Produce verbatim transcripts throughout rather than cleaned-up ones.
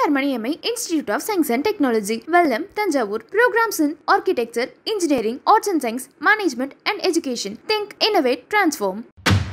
Periyar Maniammai Institute of Science and Technology, Vellam, Thanjavur. Programs in Architecture, Engineering, Arts and Science, Management and Education. Think, Innovate, Transform.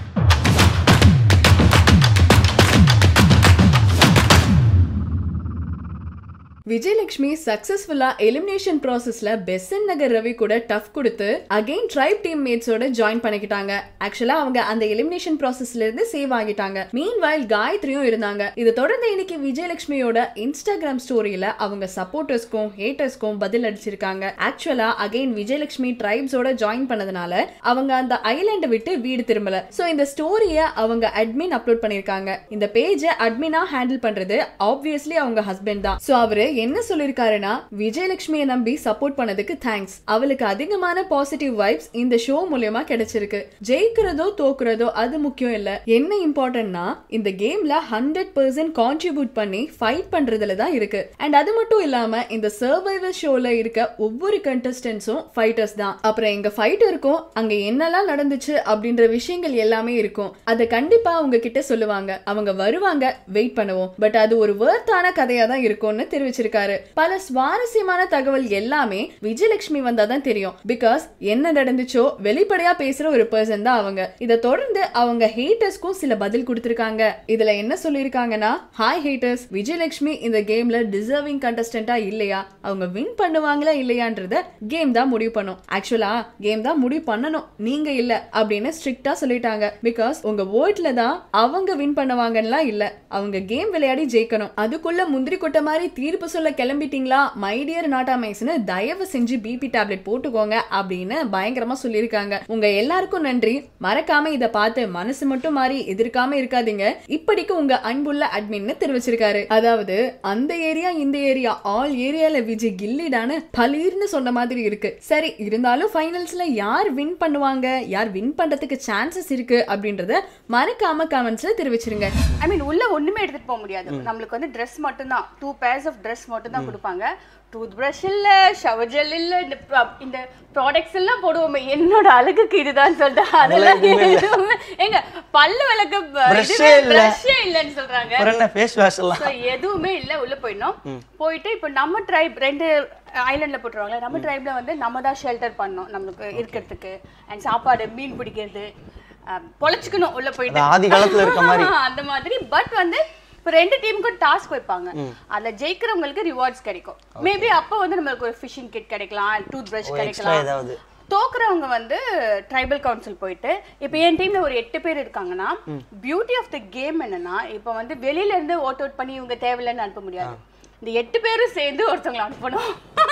Vijayalakshmi சக்சஸ்ஃபுல்லா elimination ப்ராசஸ்ல பெசன் நகர் ரவி கூட tough கொடுத்து again tribe team மேட்ஸோட join பண்ணிக்கிட்டாங்க. ஆக்சுவலா அவங்க அந்த elimination ப்ராசஸ்ல இருந்து சேவ் ஆகிட்டாங்க. மீன் வைல் காயத்ரியும் இருந்தாங்க. இதை தொடர்ந்து இன்னைக்கு விஜயலட்சுமியோட இன்ஸ்டாகிராம் ஸ்டோரியில அவங்க சப்போர்ட்டர்ஸ்க்கும் ஹேட்டர்ஸ்க்கும் பதில் அடிச்சிருக்காங்க. ஆக்சுவலா அகைன் விஜயலட்சுமி ட்ரைப்ஸோட ஜாயின் பண்ணதுனால அவங்க அந்த ஐலாண்டை விட்டு வீடு திரும்பல. சோ இந்த ஸ்டோரிய அவங்க அட்மின் அப்லோட் பண்ணிருக்காங்க. இந்த பேஜை அட்மினா ஹேண்டில் பண்றது ஆப்வியஸ்லி அவங்க ஹஸ்பண்ட் தான். சோ அவரு என்ன சொல்லிருக்காருன்னா, விஜயலட்சுமியை நம்பி சப்போர்ட் பண்ணதுக்கு தேங்க்ஸ். அவளுக்கு அதிகமான பாசிட்டிவ் வைப்ஸ் இந்த ஷோ மூலமா கிடைச்சிருக்கு. ஜெயிக்கிறதோ தோக்குறதோ அது முக்கியம் இல்ல. என்ன இம்பார்ட்டன்ட்னா இந்த கேம்ல ஹண்ட்ரட் பர்சன்ட் கான்ட்ரிபியூட் பண்ணி ஃபைட் பண்றதுல தான் இருக்கு. அண்ட் அது மட்டும் இல்லாம இந்த சர்வைவர் ஷோல இருக்க ஒவ்வொரு கண்டஸ்டன்ஸும் ஃபைட்டர்ஸ் தான். அப்புறம் எங்க ஃபைட் இருக்கும், அங்க என்னெல்லாம் நடந்துச்சு அப்படின்ற விஷயங்கள் எல்லாமே இருக்கும். அதை கண்டிப்பா அவங்க கிட்ட சொல்லுவாங்க. அவங்க வருவாங்க, வெயிட் பண்ணுவோம். பட் அது ஒரு வர்த்தான கதையா தான் இருக்கும்னு தெரிவிச்சு பல சுவாரஸ்யமான தகவல் எல்லாமே விஜயலட்சுமி வந்தாதான் தெரியும். பிகாஸ் என்ன நடந்துச்சோ வெளிப்படையா பேசுற ஒரு பர்சன் தான் அவங்க. இதை தொடர்ந்து அவங்க ஹேட்டர்ஸ்க்கும் சில பதில் கொடுத்திருக்காங்க. இதுல என்ன சொல்லிருக்காங்கன்னா, ஹாய் ஹேட்டர்ஸ், விஜயலட்சுமி இந்த கேம்ல டிசர்விங் கண்டஸ்டன்டா இல்லையா, அவங்க வின் பண்ணுவாங்களா இல்லையான்றத கேம் தான் முடிவு பண்ணும். ஆக்சுவலா கேம் தான் முடிவு பண்ணணும், நீங்க இல்ல அப்படின்னு ஸ்ட்ரிக்டா சொல்லிட்டாங்க. பிகாஸ் உங்க ஓட்ல தான் அவங்க வின் பண்ணுவாங்கன்னா இல்ல, அவங்க கேம் விளையாடி ஜெயிக்கணும். அதுக்குள்ள முந்திரி கொட்ட மாதிரி தீர்ப்பு சொல்ல கிளம்பிட்டீங்களா மை டியர் நாட்டாமைஸ்னு தயவு செஞ்சு பிபி டேப்லெட் போட்டுக்கோங்க அப்படின்னு பயங்கரமா சொல்லியிருக்காங்க. உங்க எல்லாருக்கும் நன்றி. மறக்காம இத பார்த்து மனசு மட்டும் மாறி எதிர்க்காம இருக்காதீங்க. இப்படிக்கு உங்க அன்புள்ள அட்மின்னு தெரிவிச்சிருக்காரு. அதாவது அந்த ஏரியா இந்த ஏரியா ஆல் ஏரியால விஜய் கில்லிடான பலீர்னு சொன்ன மாதிரி இருக்கு. சரி, இருந்தாலும் ஃபைனல்ஸ்ல யார் வின் பண்ணுவாங்க, யார் வின் பண்றதுக்கு சான்சஸ் இருக்கு அப்படின்றத மறக்காம கமெண்ட்ஸ்ல தெரிவிச்சிருங்க. ஐ மீன் உள்ள ஒண்ணுமே எடுத்துட்டு போக முடியாது. நம்மளுக்கு வந்து ட்ரெஸ் மட்டும் தான், டூ பேர்ஸ் ஆஃப் ட்ரெஸ் மட்டும் தான் கொடுப்பாங்க. டூத் பிரஷ் இல்ல, ஷவர் ஜெல் இல்ல, இந்த இந்த ப்ராடக்ட்ஸ் எல்லாம் போடுவோமே என்னோட அழகுக்கு இதுதான் சொல்லிட்டு அதெல்லாம் எங்க பல்லு விளக்க பிரஷ்ஷே இல்லன்னு சொல்றாங்க. எதுவுமே இல்ல. உள்ள போயிடணும். போயிட்டு இப்ப நம்ம ட்ரைப் ரெண்டு ஐலாண்ட்ல போட்டுருவாங்க. நம்ம ட்ரைப்ல வந்து நம்ம தான் ஷெல்டர் பண்ணணும் நம்மளுக்கு இருக்கிறதுக்கு. அண்ட் சாப்பாடு, மீன் பிடிக்கிறது, பொழைச்சுக்கணும் உள்ள போயிட்டு ஆதி காலத்துல இருக்க மாதிரி அந்த மாதிரி. பட் வந்து இப்போ ரெண்டு டீமுக்கும் டாஸ்க் வைப்பாங்க. அதுல ஜெயிக்கிறவங்களுக்கு ரிவார்ட்ஸ் கிடைக்கும். மேபி அப்போ வந்து நம்மளுக்கு ஒரு ஃபிஷிங் கிட் கிடைக்கலாம், டூத் பிரஷ் கிடைக்கலாம். தோக்குறவங்க வந்து ட்ரைபல் கவுன்சில் போயிட்டு, இப்போ என் டீம்ல ஒரு எட்டு பேர் இருக்காங்கன்னா, பியூட்டி ஆஃப் த கேம் என்னன்னா, இப்போ வந்து வெளியில இருந்து ஓட் அவுட் பண்ணி இவங்க தேவையில்லைன்னு அனுப்ப முடியாது. இந்த எட்டு பேரும் சேர்ந்து ஒருத்தவங்களை அனுப்பணும்.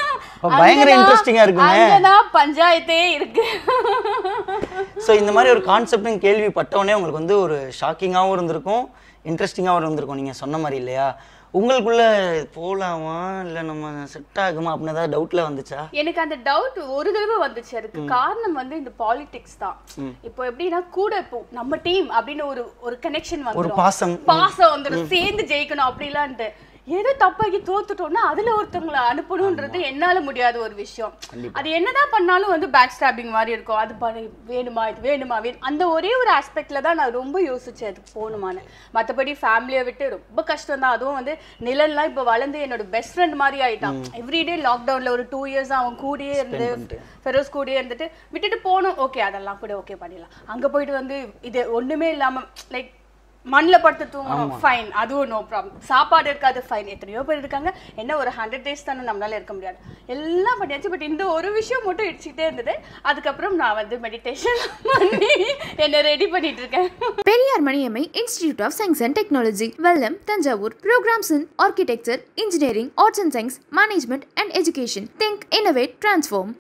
பயங்கர இன்ட்ரெஸ்டிங்கா இருக்குங்க. அங்கதான் பஞ்சாயத்தே இருக்கு. சோ இந்த மாதிரி ஒரு கான்செப்ட் கேள்விப்பட்டவனே உங்களுக்கு வந்து ஒரு ஷாக்கிங்காவும் இருந்திருக்கும், இன்ட்ரெஸ்டிங்காகவும் இருந்திருக்கும். நீங்கள் சொன்ன மாதிரி இல்லையா, உங்களுக்குள்ள போலாமா இல்லை நம்ம செட் ஆகுமா அப்படின்னு ஏதாவது டவுட்ல வந்துச்சா? எனக்கு அந்த டவுட் ஒரு தடவை வந்துச்சு. அதுக்கு காரணம் வந்து இந்த பாலிடிக்ஸ் தான். இப்போ எப்படின்னா கூட இப்போ நம்ம டீம் அப்படின்னு ஒரு ஒரு கனெக்ஷன் வந்து ஒரு பாசம் பாசம் வந்துடும், சேர்ந்து ஜெயிக்கணும் அப்படிலான்ட்டு. ஏதோ தப்பாக்கி தோத்துட்டோம்னா அதுல ஒருத்தவங்களை அனுப்பணும்ன்றது என்னால முடியாத ஒரு விஷயம். அது என்னதான் பண்ணாலும் வந்து பேக் ஸ்டாப்பிங் மாதிரி இருக்கும். அது பண்ண வேணுமா, இது வேணுமா, அந்த ஒரே ஒரு ஆஸ்பெக்ட்ல தான் நான் ரொம்ப யோசிச்சேன் அதுக்கு போகணுமான்னு. மற்றபடி ஃபேமிலியை விட்டு ரொம்ப கஷ்டம் தான். அதுவும் வந்து நிழல்லாம் இப்போ வளர்ந்து என்னோட பெஸ்ட் ஃப்ரெண்ட் மாதிரி ஆயிட்டான். எவ்ரிடே லாக்டவுன்ல ஒரு டூ இயர்ஸ் அவன் கூடயே இருந்து ஃபெரோஸ் கூடயே இருந்துட்டு விட்டுட்டு போகணும். ஓகே, அதெல்லாம் கூட ஓகே பண்ணிடலாம். அங்க போயிட்டு வந்து இது ஒண்ணுமே இல்லாம லைக் மண்ணில் படுத்து தூங்கணும், ஃபைன், அதுவும் நோ ப்ராப்ளம். சாப்பாடு இருக்காது, ஃபைன். எத்தனையோ பேர் இருக்காங்க. என்ன ஒரு ஹண்ட்ரட் டேஸ் தானே நம்மளால இருக்க முடியாது. எல்லாம் பண்ணியாச்சு. பட் இந்த ஒரு விஷயம் மட்டும் இடிச்சுக்கிட்டே இருந்தது. அதுக்கப்புறம் நான் வந்து மெடிடேஷன் பண்ணி என்ன ரெடி பண்ணிட்டு இருக்கேன். Periyar Maniammai Institute of Science and Technology, Vellam, Thanjavur. Programs in Architecture, Engineering, Arts and Science, Management and Education. Think, Innovate, Transform.